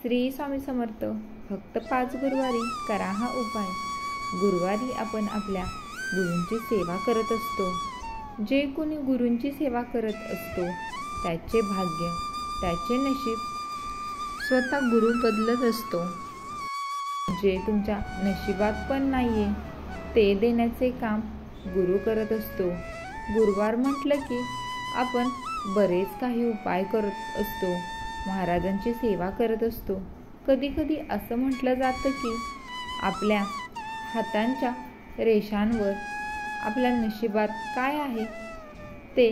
श्री स्वामी समर्थ. फक्त 5 गुरुवारी करा हा उपाय. गुरुवारी आपण आपल्या गुरूंची सेवा करत असतो. जे कोणी गुरूंची सेवा करत असतो त्याचे भाग्य, त्याचे नशीब स्वतः गुरु बदलत असतो. जे तुमच्या नशिबात पण नाहीये ते देण्याचे काम गुरु करत असतो. गुरुवार म्हटलं की आपण बरेच काही उपाय करत असतो, महाराजांची सेवा करत असतो. कधी कधी असं म्हटलं जातं की आपल्या हातांच्या रेषांवर आपल्या नशिबात काय आहे ते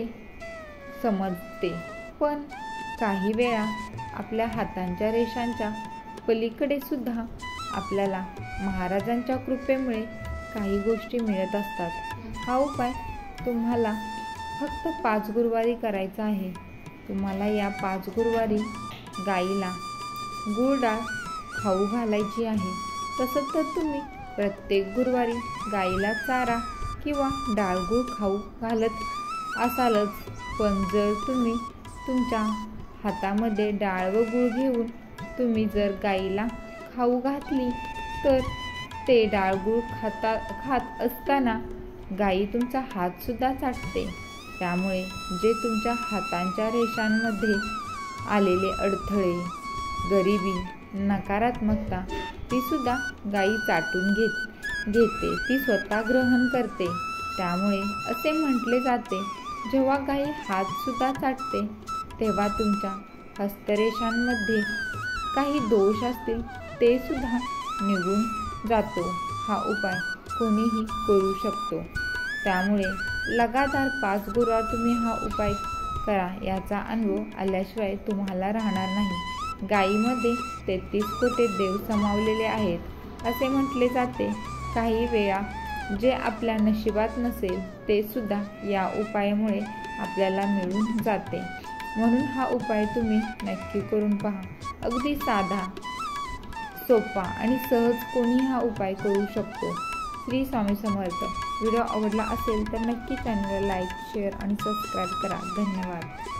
समजते. पण काही वेळा आपल्या हातांच्या रेषांच्या पलीकडे सुद्धा आपल्याला महाराजांच्या कृपेमुळे काही गोष्टी मिळत असतात. हा उपाय तुम्हाला फक्त 5 गुरुवारी करायचा आहे. तुम्हाला या 5 गुरुवारी गाईला गूळ डाळ खाऊ घालायची आहे. तसं तर तुम्ही प्रत्येक गुरुवारी गाईला चारा किंवा डाळ गूळ खाऊ घालत असालच. पण जर तुम्ही तुमच्या हातामध्ये डाळ व गूळ घेऊन तुम्ही जर गाईला खाऊ घातली तर ते डाळ गूळ खात असताना गाई तुमचा हातसुद्धा चाटते. त्यामुळे जे तुमच्या हातांच्या रेषांमध्ये आलेले अडथळे, गरिबी, नकारात्मकता ती सुद्धा गाई चाटून घेते, ती स्वतः ग्रहण करते. त्यामुळे असे म्हटले जाते, जेव्हा गाई हातसुद्धा चाटते तेव्हा तुमच्या हस्तरेषांमध्ये काही दोष असतील ते सुद्धा निघून जातो. हा उपाय कोणीही करू शकतो. त्यामुळे लगातार 5 गुरुवार तुम्ही हा उपाय करा. याचा अनुभव आल्याशिवाय तुम्हाला राहणार नाही. गायीमध्ये 33 कोटी देव समावलेले आहेत असे म्हटले जाते. काही वेळा जे आपल्या नशिबात नसेल ते सुद्धा या उपायामुळे आपल्याला मिळून जाते. म्हणून हा उपाय तुम्ही नक्की करून पहा. अगदी साधा, सोपा आणि सहज कोणी हा उपाय करू शकतो. श्री स्वामी समर्थ. व्हिडिओ आवडला असेल तर नक्की चॅनलला लाईक, शेअर आणि सबस्क्राईब करा. धन्यवाद.